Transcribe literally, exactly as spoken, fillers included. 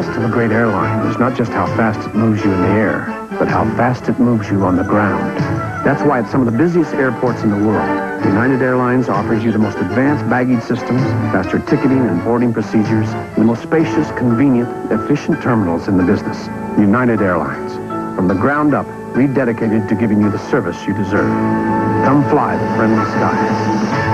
best of a great airline is not just how fast it moves you in the air, but how fast it moves you on the ground. That's why at some of the busiest airports in the world, United Airlines offers you the most advanced baggage systems, faster ticketing and boarding procedures, and the most spacious, convenient, efficient terminals in the business. United Airlines. From the ground up, rededicated to giving you the service you deserve. Come fly the friendly skies.